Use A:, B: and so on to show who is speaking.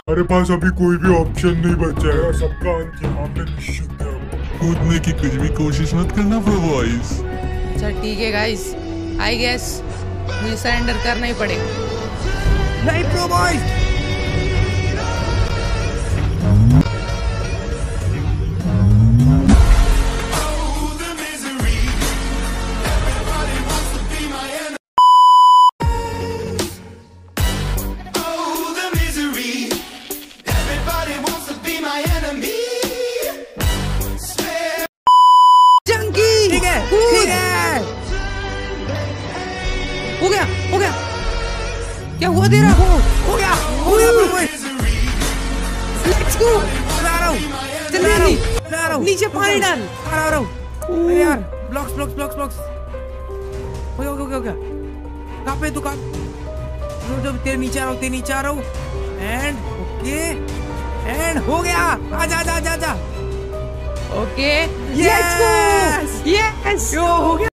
A: हमारे पास अभी कोई भी ऑप्शन नहीं बचा है, सबका अंत यहाँ पे निश्चित है। कूदने की कुछ भी कोशिश मत करना प्रोबॉइज।
B: अच्छा ठीक है गाइस, आई गेस मुझे सरेंडर करना ही पड़ेगा।
C: नहीं प्रोबॉइज,
B: हो गया क्या हुआ तेरा?
C: हो गया प्रोबॉइज।
B: Let's go.
C: ला रहा हूँ,
B: जल्दी
C: ला रहा हूँ,
B: नीचे पानी डाल।
C: आ रहा हूँ। अरे यार ब्लॉक्स हो गया। कहाँ पे तू? जब तेरे नीचे आ रहा हूँ एंड ओके एंड हो गया। आजा।
B: Okay let's go. यस हो गया।